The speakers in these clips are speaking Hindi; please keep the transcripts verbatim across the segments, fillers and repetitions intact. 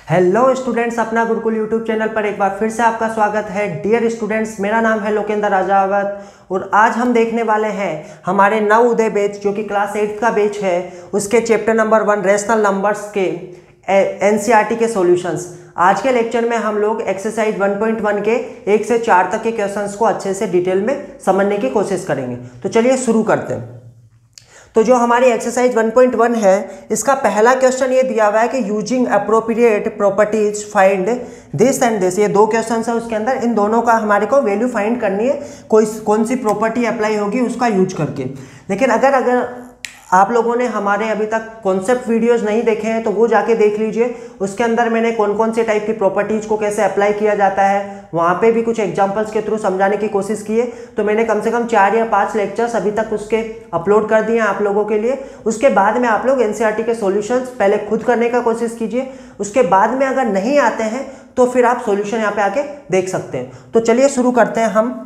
हेलो स्टूडेंट्स, अपना गुरुकुल यूट्यूब चैनल पर एक बार फिर से आपका स्वागत है। डियर स्टूडेंट्स, मेरा नाम है लोकेंद्र राजावत और आज हम देखने वाले हैं हमारे नव उदय बैच जो कि क्लास एट्थ का बैच है, उसके chapter number one rational numbers के एनसीईआरटी के सॉल्यूशंस। आज के लेक्चर में हम लोग एक्सरसाइज वन पॉइंट वन के एक से चार तक के क्वेश्चंस को अच्छे से डिटेल में समझने की कोशिश करेंगे। तो चलिए शुरू करते हैं। तो जो हमारी एक्सरसाइज वन पॉइंट वन है, इसका पहला क्वेश्चन ये दिया हुआ है कि using appropriate properties find this and this. ये दो क्वेश्चन है, उसके अंदर इन दोनों का हमारे को वैल्यू फाइंड करनी है, कोई कौन सी प्रॉपर्टी अप्लाई होगी उसका यूज करके। लेकिन अगर अगर आप लोगों ने हमारे अभी तक कॉन्सेप्ट वीडियोस नहीं देखे हैं तो वो जाके देख लीजिए। उसके अंदर मैंने कौन कौन से टाइप की प्रॉपर्टीज को कैसे अप्लाई किया जाता है, वहाँ पे भी कुछ एग्जांपल्स के थ्रू समझाने की कोशिश की है। तो मैंने कम से कम चार या पांच लेक्चर्स अभी तक उसके अपलोड कर दिए हैं आप लोगों के लिए। उसके बाद में आप लोग एनसीईआरटी के सॉल्यूशंस पहले खुद करने का कोशिश कीजिए, उसके बाद में अगर नहीं आते हैं तो फिर आप सॉल्यूशन यहाँ पे आके देख सकते हैं। तो चलिए शुरू करते हैं हम।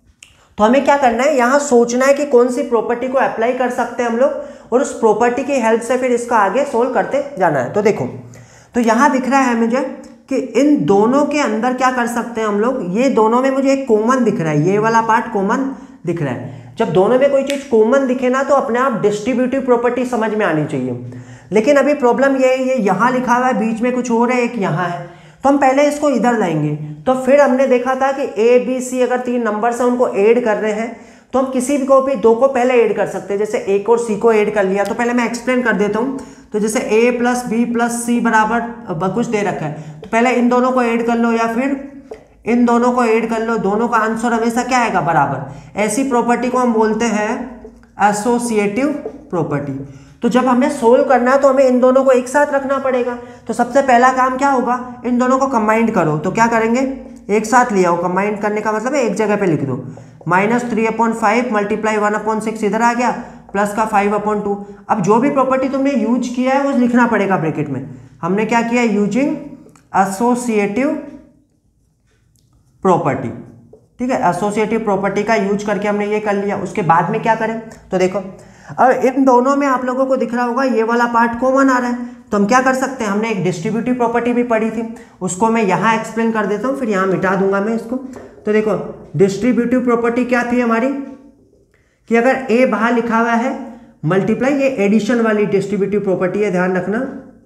तो हमें क्या करना है, यहाँ सोचना है कि कौन सी प्रॉपर्टी को अप्लाई कर सकते हैं हम लोग, और उस प्रॉपर्टी की हेल्प से फिर इसका आगे सोल्व करते जाना है। तो देखो, तो यहाँ दिख रहा है मुझे कि इन दोनों के अंदर क्या कर सकते हैं हम लोग। ये दोनों में मुझे एक कॉमन दिख रहा है, ये वाला पार्ट कॉमन दिख रहा है। जब दोनों में कोई चीज कॉमन दिखे ना तो अपने आप डिस्ट्रीब्यूटिव प्रॉपर्टी समझ में आनी चाहिए। लेकिन अभी प्रॉब्लम ये है, ये यहाँ लिखा हुआ है, बीच में कुछ और है, एक यहाँ है। तो हम पहले इसको इधर लाएंगे। तो फिर हमने देखा था कि ए बी सी अगर तीन नंबर्स हैं उनको ऐड कर रहे हैं तो हम किसी भी को भी दो को पहले ऐड कर सकते हैं। जैसे ए और सी को ऐड कर लिया, तो पहले मैं एक्सप्लेन कर देता हूँ। तो जैसे A plus B plus C बराबर कुछ दे रखा है, तो पहले इन दोनों को ऐड कर लो या फिर इन दोनों को ऐड कर लो, दोनों का आंसर हमेशा क्या आएगा, बराबर। ऐसी प्रॉपर्टी को हम बोलते हैं एसोसिएटिव प्रॉपर्टी। तो जब हमें सोल्व करना है तो हमें इन दोनों को एक साथ रखना पड़ेगा। तो सबसे पहला काम क्या होगा, इन दोनों को कंबाइंड करो। तो क्या करेंगे, एक साथ लिया हो, कंबाइंड करने का मतलब है एक जगह पे लिख दो। Minus three upon five multiply one upon six इधर आ गया, प्लस का फाइव अपॉन टू। अब जो भी प्रॉपर्टी तुमने यूज किया है वो लिखना पड़ेगा ब्रैकेट में। हमने क्या किया, यूजिंग एसोसिएटिव प्रॉपर्टी। ठीक है, एसोसिएटिव प्रॉपर्टी का यूज करके हमने ये कर लिया। उसके बाद में क्या करें, तो देखो अब इन दोनों में आप लोगों को दिख रहा होगा ये वाला पार्ट कॉमन आ रहा है। तो हम क्या कर सकते हैं, हमने एक डिस्ट्रीब्यूटिव प्रॉपर्टी भी पढ़ी थी, उसको मैं यहाँ एक्सप्लेन कर देता हूँ, फिर यहाँ मिटा दूंगा मैं इसको। तो देखो डिस्ट्रीब्यूटिव प्रॉपर्टी क्या थी हमारी, कि अगर ए बाहर लिखा हुआ है मल्टीप्लाई, ये एडिशन वाली डिस्ट्रीब्यूटिव प्रॉपर्टी है, ध्यान रखना।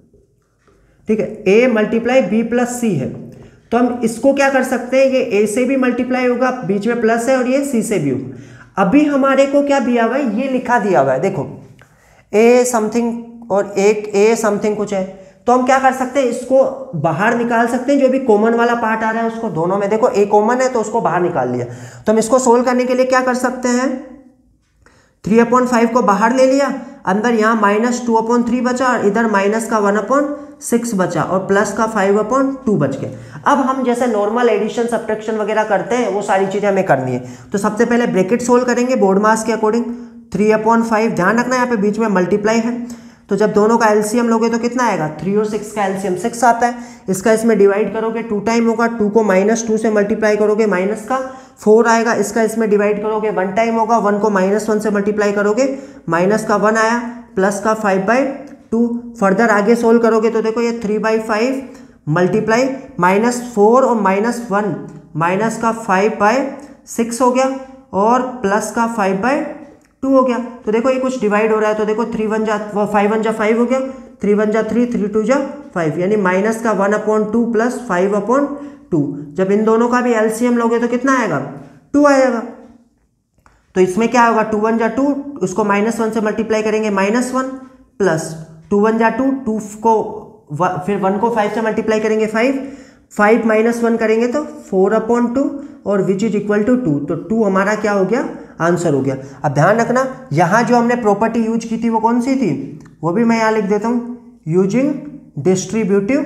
ठीक है, A multiply B plus C है, तो हम इसको क्या कर सकते हैं, ये ए से भी मल्टीप्लाई होगा, बीच में प्लस है, और ये सी से भी होगा। अभी हमारे को क्या दिया हुआ है, ये लिखा दिया हुआ है, देखो ए समथिंग और एक ए समथिंग कुछ है। तो हम क्या कर सकते हैं, इसको बाहर निकाल सकते हैं, जो भी कॉमन वाला पार्ट आ रहा है उसको, दोनों में देखो ए कॉमन है तो उसको बाहर निकाल लिया। तो हम इसको सोल्व करने के लिए क्या कर सकते हैं, थ्री अपॉन फाइव को बाहर ले लिया, अंदर यहाँ माइनस टू अपॉन थ्री बचा, और इधर माइनस का वन अपॉन सिक्स बचा, और प्लस का फाइव अपॉन टू बच गया। अब हम जैसे नॉर्मल एडिशन सब्ट्रैक्शन वगैरह करते हैं वो सारी चीजें हमें करनी है। तो सबसे पहले ब्रैकेट सोल्व करेंगे बोर्ड मास के अकॉर्डिंग। थ्री अपॉन फाइव, ध्यान रखना यहाँ पे बीच में मल्टीप्लाई है, तो जब दोनों का एलसीएम लोगे तो कितना आएगा, थ्री और सिक्स का एलसीएम सिक्स आता है। इसका इसमें डिवाइड करोगे टू टाइम होगा, टू को माइनस टू से मल्टीप्लाई करोगे माइनस का फोर आएगा। इसका इसमें डिवाइड करोगे वन टाइम होगा, वन को माइनस वन से मल्टीप्लाई करोगे माइनस का वन आया, प्लस का फाइव बाई टू। फर्दर आगे सोल्व करोगे तो देखो ये three by five multiply minus four और माइनस वन, माइनस का फाइव बाई सिक्स हो गया, और प्लस का फाइव बाई टू हो गया। तो देखो ये कुछ डिवाइड हो रहा है, तो देखो थ्री वन जा फाइव वन जा फाइव हो गया, थ्री वन जा थ्री, थ्री टू जा फाइव, यानी माइनस का one upon two plus five upon two. जब इन दोनों का भी एलसीएम लोगे तो कितना आएगा, टू आएगा। तो इसमें क्या होगा, टू वन जा टू, उसको माइनस वन से मल्टीप्लाई करेंगे minus one, plus two one जा टू, टू को व, फिर वन को फाइव से मल्टीप्लाई करेंगे फाइव, फाइव माइनस वन करेंगे तो फोर अपॉन टू, और which is equal to two. तो टू हमारा क्या हो गया, आंसर हो गया। अब ध्यान रखना यहाँ जो हमने प्रॉपर्टी यूज की थी वो कौन सी थी, वो भी मैं यहाँ लिख देता हूँ, using distributive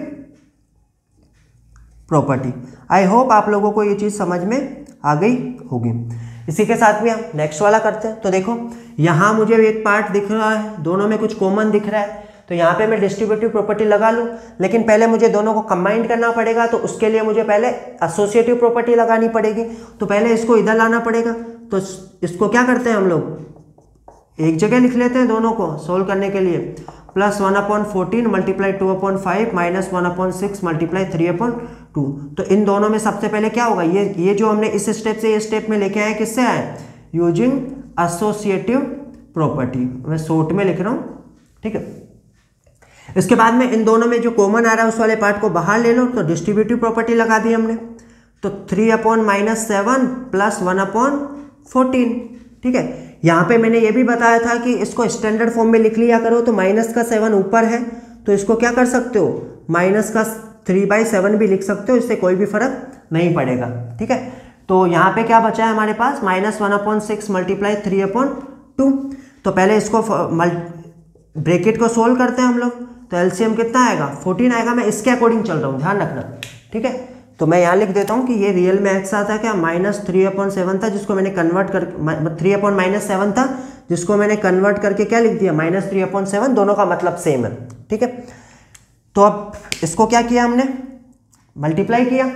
property. I hope आप लोगों को ये चीज़ समझ में आ गई होगी। इसी के साथ में हम नेक्स्ट वाला करते हैं। तो देखो यहाँ मुझे एक पार्ट दिख रहा है, दोनों में कुछ कॉमन दिख रहा है, तो यहाँ पे मैं डिस्ट्रीब्यूटिव प्रॉपर्टी लगा लूँ। लेकिन पहले मुझे दोनों को कंबाइंड करना पड़ेगा, तो उसके लिए मुझे पहले एसोसिएटिव प्रॉपर्टी लगानी पड़ेगी। तो पहले इसको इधर लाना पड़ेगा। तो इसको क्या करते हैं हम लोग, एक जगह लिख लेते हैं दोनों को सोल्व करने के लिए। Plus one upon fourteen multiply two upon five minus one upon six multiply three upon two. तो इन दोनों में सबसे पहले क्या होगा, ये ये जो हमने इस स्टेप से ये स्टेप में लेके आए किससे आए, यूजिंग एसोसिएटिव प्रॉपर्टी। मैं शॉर्ट में लिख रहा हूँ, ठीक है। इसके बाद में इन दोनों में जो कॉमन आ रहा है उस वाले पार्ट को बाहर ले लो, तो डिस्ट्रीब्यूटिव प्रॉपर्टी लगा दी हमने। तो three upon minus seven plus one upon fourteen, ठीक है। यहाँ पे मैंने ये भी बताया था कि इसको स्टैंडर्ड फॉर्म में लिख लिया करो, तो माइनस का सेवन ऊपर है तो इसको क्या कर सकते हो, माइनस का थ्री बाई सेवन भी लिख सकते हो, इससे कोई भी फर्क नहीं पड़ेगा, ठीक है। तो यहाँ पे क्या बचा है हमारे पास, minus one upon six multiply three upon two. तो पहले इसको ब्रैकेट को सोल्व करते हैं हम लोग, तो एलसीएम कितना आएगा, फोर्टीन आएगा। मैं इसके अकॉर्डिंग चल रहा हूँ, ध्यान रखना, ठीक है। तो मैं यहाँ लिख देता हूँ कि ये रियल में एक्स आता है क्या, माइनस थ्री अपॉन सेवन था जिसको मैंने कन्वर्ट कर थ्री अपॉन माइनस सेवन था जिसको मैंने कन्वर्ट करके क्या लिख दिया, माइनस थ्री अपॉन सेवन। दोनों का मतलब सेम है, ठीक है। तो अब इसको क्या किया हमने, मल्टीप्लाई किया,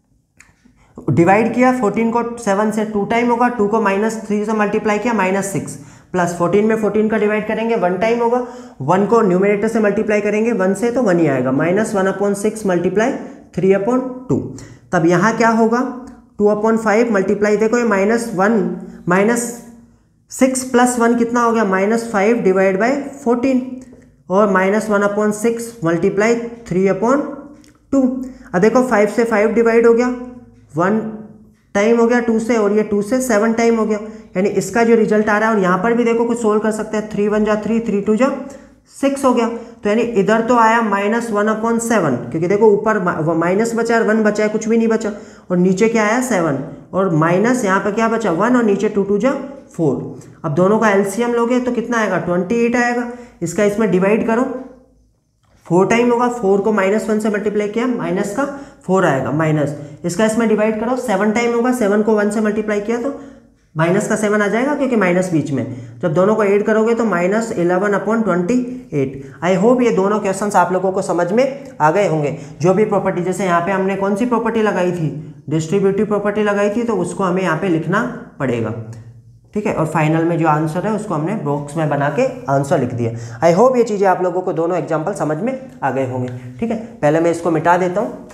डिवाइड किया। फोर्टीन को सेवन से टू टाइम होगा, टू को माइनस थ्री से मल्टीप्लाई किया माइनस सिक्स, प्लस फोर्टीन में फोर्टीन का डिवाइड करेंगे वन टाइम होगा, वन को न्यूमरेटर से मल्टीप्लाई करेंगे वन से तो वन ही आएगा, minus one upon six multiply three upon two. तब यहाँ क्या होगा, टू अपॉन फाइव मल्टीप्लाई, देखो ये minus one minus six plus one कितना हो गया, minus five divide by fourteen, और minus one upon six multiply three upon two. अब देखो फाइव से फाइव डिवाइड हो गया, वन टाइम हो गया टू से, और ये टू से सेवन टाइम हो गया, यानी इसका जो रिजल्ट आ रहा है। और यहाँ पर भी देखो कुछ सोल्व कर सकते हैं, थ्री वन जा थ्री, थ्री टू जा सिक्स हो गया। तो यानी इधर तो आया माइनस वन अपॉन सेवन, क्योंकि देखो ऊपर माइनस बचा है, वन बचा है, कुछ भी नहीं बचा, और नीचे क्या आया सेवन, और माइनस यहाँ पर क्या बचा वन, और नीचे टू टू जा फोर। अब दोनों का एलसीएम लोगे तो कितना आएगा, ट्वेंटी एट आएगा। इसका इसमें डिवाइड करो, फोर टाइम होगा, फोर को माइनस वन से मल्टीप्लाई किया, माइनस का फोर आएगा माइनस। इसका इसमें डिवाइड करो, सेवन टाइम होगा, सेवन को वन से मल्टीप्लाई किया तो माइनस का सेवन आ जाएगा, क्योंकि माइनस बीच में। जब दोनों को ऐड करोगे तो minus eleven upon twenty eight. I hope ये दोनों क्वेश्चंस आप लोगों को समझ में आ गए होंगे। जो भी प्रॉपर्टी, जैसे यहाँ पे हमने कौन सी प्रॉपर्टी लगाई थी, डिस्ट्रीब्यूटिव प्रॉपर्टी लगाई थी, तो उसको हमें यहाँ पे लिखना पड़ेगा, ठीक है। और फाइनल में जो आंसर है उसको हमने बॉक्स में बना के आंसर लिख दिया। आई होप ये चीज़ें आप लोगों को दोनों एग्जाम्पल समझ में आ गए होंगे, ठीक है। पहले मैं इसको मिटा देता हूँ।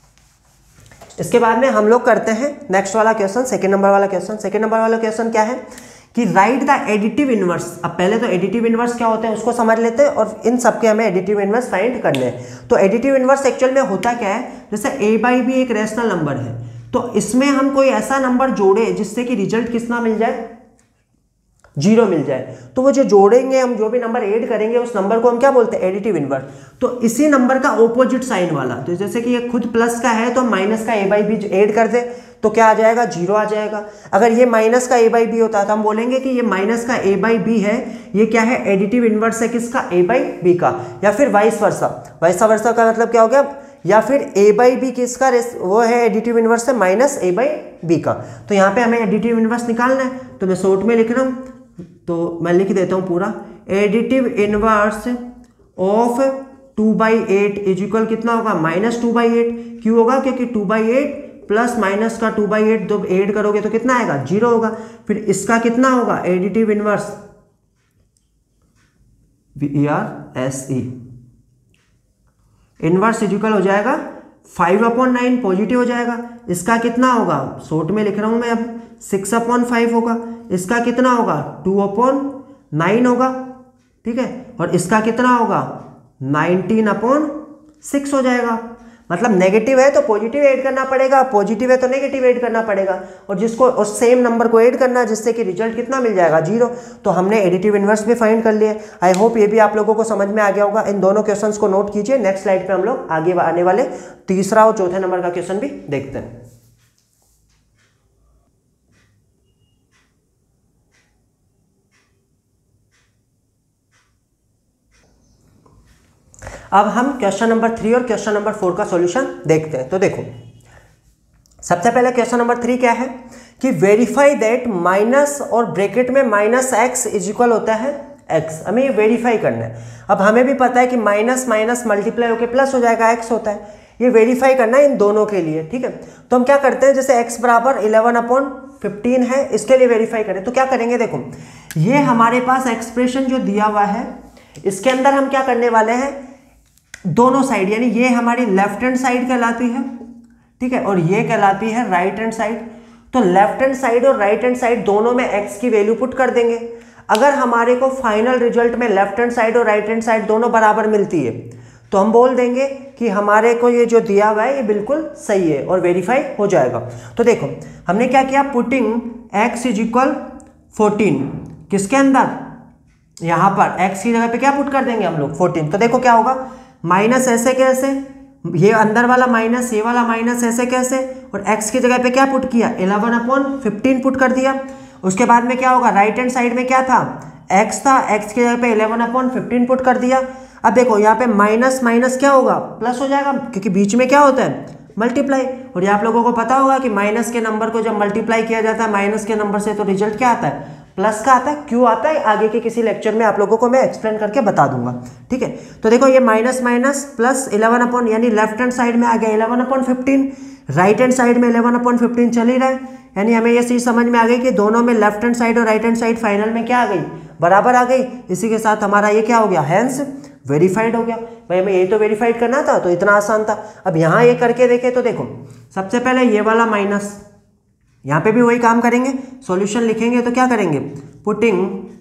इसके बाद में हम लोग करते हैं नेक्स्ट वाला क्वेश्चन, सेकंड नंबर वाला क्वेश्चन। सेकंड नंबर वाला क्वेश्चन क्या है कि राइट द एडिटिव इनवर्स। अब पहले तो एडिटिव इनवर्स क्या होते हैं उसको समझ लेते हैं, और इन सबके हमें एडिटिव इनवर्स फाइंड करने हैं। तो एडिटिव इनवर्स एक्चुअल में होता क्या है, जैसे ए बाई बी एक रैशनल नंबर है, तो इसमें हम कोई ऐसा नंबर जोड़े जिससे कि रिजल्ट कितना मिल जाए, जीरो मिल जाए। तो वो जो जोड़ेंगे हम, जो भी नंबर ऐड करेंगे, उस नंबर को हम क्या बोलते हैं, एडिटिव इनवर्स। तो इसी नंबर का ऑपोजिट साइन वाला, तो जैसे कि ये खुद प्लस का है तो माइनस का ए बाई बी ऐड कर दे तो क्या आ जाएगा, जीरो आ जाएगा। अगर ये माइनस का ए बाई बी होता तो हम बोलेंगे कि ये माइनस का ए बाई बी है, ये क्या है, एडिटिव इनवर्स है किसका, ए बाई बी का। या फिर वाइस वर्सा, वाइस वर्सा का मतलब क्या हो गया, या फिर ए बाई बी किसका, वो है एडिटिव इनवर्स है माइनस ए बाई बी का। तो यहाँ पे हमें एडिटिव इनवर्स निकालना है, तो मैं शॉर्ट में लिख रहा हूँ, तो मैं लिख देता हूँ पूरा, additive inverse of two by eight is equal कितना होगा, माइनस टू बाई एट। क्यों होगा, क्योंकि two by eight plus minus का टू बाई एट जब ऐड करोगे तो कितना आएगा, जीरो होगा। फिर इसका कितना होगा, additive inverse V R S E inverse is equal हो जाएगा फाइव अपॉन नाइन, पॉजिटिव हो जाएगा। इसका कितना होगा, शॉर्ट में लिख रहा हूं मैं अब, सिक्स अपॉन फाइव होगा। इसका कितना होगा, टू अपॉन नाइन होगा, ठीक है। और इसका कितना होगा, नाइनटीन अपॉन सिक्स हो जाएगा। मतलब नेगेटिव है तो पॉजिटिव ऐड करना पड़ेगा, पॉजिटिव है तो नेगेटिव ऐड करना पड़ेगा, और जिसको और सेम नंबर को ऐड करना जिससे कि रिजल्ट कितना मिल जाएगा, जीरो। तो हमने एडिटिव इनवर्स भी फाइंड कर लिए। आई होप ये भी आप लोगों को समझ में आ गया होगा। इन दोनों क्वेश्चंस को नोट कीजिए। नेक्स्ट स्लाइड पे हम लोग आगे आने वाले तीसरा और चौथे नंबर का क्वेश्चन भी देखते हैं। अब हम क्वेश्चन नंबर थ्री और क्वेश्चन नंबर फोर का सॉल्यूशन देखते हैं। तो देखो, सबसे पहले क्वेश्चन नंबर थ्री क्या है कि वेरीफाई दैट माइनस और ब्रैकेट में माइनस एक्स इज इक्वल होता है एक्स। हमें ये वेरीफाई करना है। अब हमें भी पता है कि माइनस माइनस मल्टीप्लाई होकर प्लस हो जाएगा, एक्स होता है। ये वेरीफाई करना है इन दोनों के लिए, ठीक है। तो हम क्या करते हैं, जैसे एक्स बराबर इलेवन अपॉन फिफ्टीन है, इसके लिए वेरीफाई करें तो क्या करेंगे, देखो ये हमारे पास एक्सप्रेशन जो दिया हुआ है इसके अंदर हम क्या करने वाले हैं, दोनों साइड, यानी ये हमारी लेफ्ट हैंड साइड कहलाती है, ठीक है, और ये कहलाती है राइट हैंड साइड। तो लेफ्ट हैंड साइड और राइट हैंड साइड दोनों में x की वैल्यू पुट कर देंगे। अगर हमारे को फाइनल रिजल्ट में लेफ्ट हैंड साइड और राइट हैंड साइड दोनों बराबर मिलती है तो हम बोल देंगे कि हमारे को ये जो दिया हुआ है ये बिल्कुल सही है और वेरीफाई हो जाएगा। तो देखो हमने क्या किया, putting x is equal fourteen, किसके अंदर, यहाँ पर x की जगह पे क्या पुट कर देंगे हम लोग, फोर्टीन। तो देखो क्या होगा, माइनस ऐसे कैसे, ये अंदर वाला माइनस, ये वाला माइनस ऐसे कैसे, और x की जगह पे क्या पुट किया, इलेवन अपॉन फिफ्टीन पुट कर दिया। उसके बाद में क्या होगा, राइट हैंड साइड में क्या था, x था, x की जगह पे इलेवन अपॉन फिफ्टीन पुट कर दिया। अब देखो यहाँ पे माइनस माइनस क्या होगा, प्लस हो जाएगा, क्योंकि बीच में क्या होता है, मल्टीप्लाई। और ये आप लोगों को पता होगा कि माइनस के नंबर को जब मल्टीप्लाई किया जाता है माइनस के नंबर से तो रिजल्ट क्या आता है, प्लस का आता है। क्यों आता है आगे के किसी लेक्चर में आप लोगों को मैं एक्सप्लेन करके बता दूंगा, ठीक है। तो देखो ये minus minus plus eleven upon, यानी लेफ्ट हैंड साइड में आ गया eleven upon fifteen, right hand side में इलेवन अपॉन फिफ्टीन चल ही रहा है, यानी हमें ये चीज़ समझ में आ गई कि दोनों में लेफ्ट हैंड साइड और राइट हैंड साइड फाइनल में क्या आ गई, बराबर आ गई। इसी के साथ हमारा ये क्या हो गया, हैंस वेरीफाइड हो गया। भाई हमें ये तो वेरीफाइड करना था, तो इतना आसान था। अब यहाँ ये करके देखें तो देखो सबसे पहले ये वाला माइनस, यहाँ पे भी वही काम करेंगे, सॉल्यूशन लिखेंगे तो क्या करेंगे, putting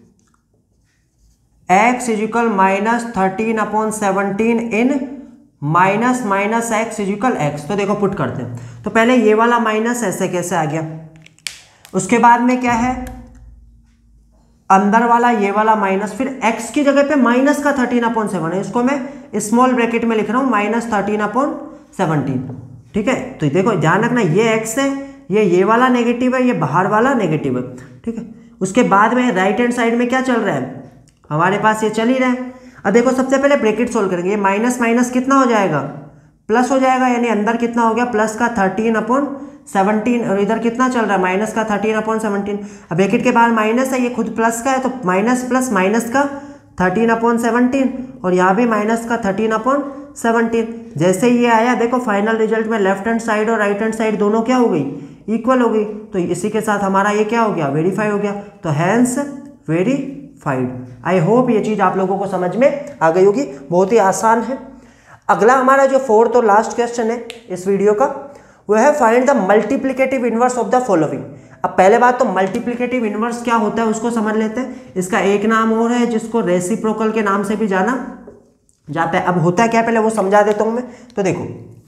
x is equal minus thirteen upon seventeen in minus minus x is equal x. तो देखो पुट करते हैं, तो पहले ये वाला माइनस ऐसे कैसे आ गया, उसके बाद में क्या है, अंदर वाला ये वाला माइनस, फिर x की जगह पे माइनस का थर्टीन अपॉन सेवन है, इसको मैं स्मॉल ब्रैकेट में लिख रहा हूँ, माइनस थर्टीन अपॉन सेवनटीन, ठीक है। तो देखो ध्यान रखना, ये x है, ये ये वाला नेगेटिव है, ये बाहर वाला नेगेटिव है, ठीक है। उसके बाद में राइट हैंड साइड में क्या चल रहा है, हमारे पास ये चल ही रहा है। अब देखो सबसे पहले ब्रैकेट सोल्व करेंगे, ये माइनस माइनस कितना हो जाएगा, प्लस हो जाएगा, यानी अंदर कितना हो गया, प्लस का थर्टीन अपॉन सेवनटीन, और इधर कितना चल रहा है, माइनस का थर्टीन अपॉन सेवनटीन। अब ब्रैकेट के बाहर माइनस है, ये खुद प्लस का है, तो माइनस प्लस माइनस का थर्टीन अपॉन सेवनटीन, और यहाँ भी माइनस का थर्टीन अपॉन सेवनटीन। जैसे ये आया देखो फाइनल रिजल्ट में लेफ्ट हैंड साइड और राइट हैंड साइड दोनों क्या हो गई, इक्वल हो गई। तो इसी के साथ हमारा ये क्या हो गया, वेरीफाई हो गया। तो हैंस वेरीफाइड। आई होप ये चीज़ आप लोगों को समझ में आ गई होगी, बहुत ही आसान है। अगला हमारा जो फोर्थ और लास्ट क्वेश्चन है इस वीडियो का, वो है find the multiplicative inverse of the following. अब पहले बात तो मल्टीप्लिकेटिव इनवर्स क्या होता है उसको समझ लेते हैं। इसका एक नाम और है जिसको रेसिप्रोकल के नाम से भी जाना जाता है। अब होता है क्या, पहले वो समझा देता हूं मैं। तो देखो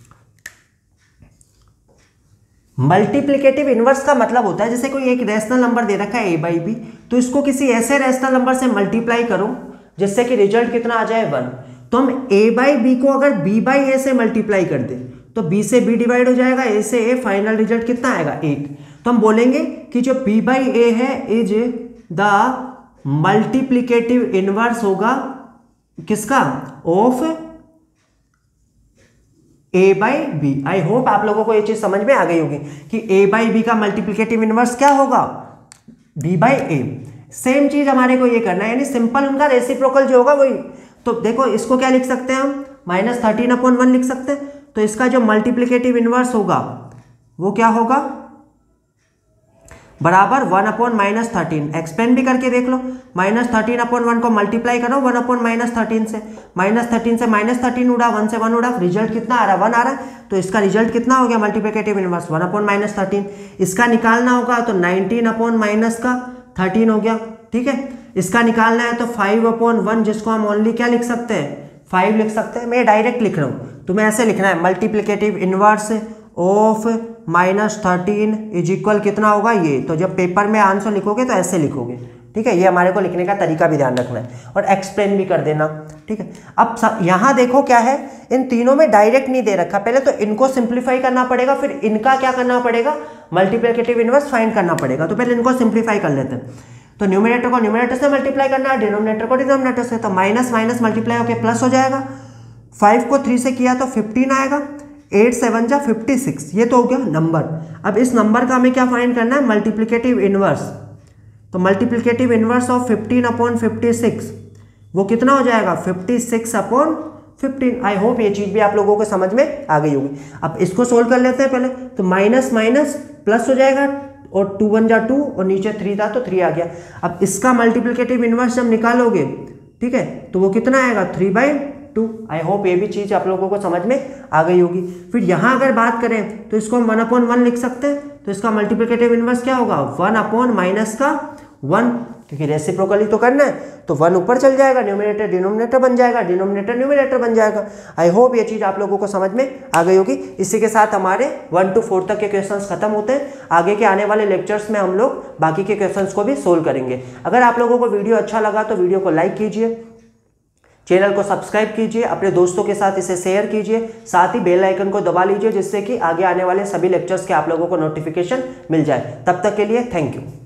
मल्टीप्लिकेटिव इनवर्स का मतलब होता है जैसे कोई एक रैशनल नंबर दे रखा है ए बाई बी, तो इसको किसी ऐसे रैशनल नंबर से मल्टीप्लाई करो जिससे कि रिजल्ट कितना आ जाए वन। तो हम ए बाई बी को अगर बी बाई ए से मल्टीप्लाई कर दें तो बी से बी डिवाइड हो जाएगा, ए से ए, फाइनल रिजल्ट कितना आएगा एट। तो हम बोलेंगे कि जो बी बाई ए है इज द मल्टीप्लिकेटिव इनवर्स होगा किसका, of A by B. I hope आप लोगों को ये चीज समझ में आ गई होगी कि ए बाई बी का मल्टीप्लिकेटिव इनवर्स क्या होगा, बी बाई ए। सेम चीज हमारे को ये करना है, यानी सिंपल उनका रेसिप्रोकल जो होगा वही। तो देखो इसको क्या लिख सकते हैं हम, माइनस थर्टीन अपॉन वन लिख सकते हैं। तो इसका जो मल्टीप्लिकेटिव इनवर्स होगा वो क्या होगा, बराबर one upon minus thirteen. Explain भी करके देख लो, माइनस थर्टीन अपॉन वन को मल्टीप्लाई करो वन अपॉन माइनस थर्टीन से, माइनस थर्टीन से माइनस थर्टीन उड़ा, वन से वन उड़ा, रिजल्ट कितना आ रहा है, वन आ रहा है। तो इसका रिजल्ट कितना हो गया multiplicative inverse, one upon minus thirteen. इसका निकालना होगा तो नाइनटीन अपॉन माइनस का थर्टीन हो गया, ठीक है। इसका निकालना है तो फाइव अपॉन वन, जिसको हम ओनली क्या लिख सकते हैं, फाइव लिख सकते हैं। मैं डायरेक्ट लिख रहा हूँ, तुम्हें ऐसे लिखना है multiplicative inverse of minus thirteen is equal कितना होगा ये। तो जब पेपर में आंसर लिखोगे तो ऐसे लिखोगे, ठीक है। ये हमारे को लिखने का तरीका भी ध्यान रखना है और एक्सप्लेन भी कर देना, ठीक है। अब यहाँ देखो क्या है, इन तीनों में डायरेक्ट नहीं दे रखा, पहले तो इनको सिंप्लीफाई करना पड़ेगा, फिर इनका क्या करना पड़ेगा, मल्टीप्लिकेटिव इनवर्स फाइंड करना पड़ेगा। तो पहले इनको सिंप्लीफाई कर लेते हैं। तो न्यूमरेटर को न्यूमरेटर से मल्टीप्लाई करना है, डिनोमिनेटर को डिनोमिनेटर से। तो माइनस माइनस मल्टीप्लाई होकर प्लस हो जाएगा, फाइव को थ्री से किया तो फिफ्टीन आएगा, एट सेवन जा फिफ्टी सिक्स, ये तो हो गया नंबर। अब इस नंबर का हमें क्या फाइंड करना है, मल्टीप्लिकेटिव इनवर्स। तो multiplicative inverse of fifteen upon fifty six वो कितना हो जाएगा, fifty six upon fifteen. I hope ये चीज़ भी आप लोगों को समझ में आ गई होगी। अब इसको सोल्व कर लेते हैं पहले। तो माइनस माइनस प्लस हो जाएगा, और टू वन जा टू, और नीचे थ्री था तो थ्री आ गया। अब इसका मल्टीप्लिकेटिव इनवर्स जब निकालोगे ठीक है, तो वो कितना आएगा three by two. I hope ये भी चीज़ आप लोगों को समझ में आ गई होगी। फिर यहाँ अगर बात करें तो इसको हम वन अपॉन वन लिख सकते हैं, तो इसका मल्टीप्लिकेटिव इनवर्स क्या होगा, वन अपॉन माइनस का वन, क्योंकि रेसिप्रोकली तो करना है, तो वन ऊपर चल जाएगा, न्यूमरेटर डिनोमिनेटर बन जाएगा, डिनोमिनेटर न्यूमरेटर बन जाएगा। आई होप ये चीज़ आप लोगों को समझ में आ गई होगी। इसी के साथ हमारे वन टू फोर तक के क्वेश्चंस खत्म होते हैं। आगे के आने वाले लेक्चर्स में हम लोग बाकी के क्वेश्चंस को भी सोल्व करेंगे। अगर आप लोगों को वीडियो अच्छा लगा तो वीडियो को लाइक कीजिए, चैनल को सब्सक्राइब कीजिए, अपने दोस्तों के साथ इसे शेयर कीजिए, साथ ही बेल आइकन को दबा लीजिए जिससे कि आगे आने वाले सभी लेक्चर्स के आप लोगों को नोटिफिकेशन मिल जाए। तब तक के लिए थैंक यू।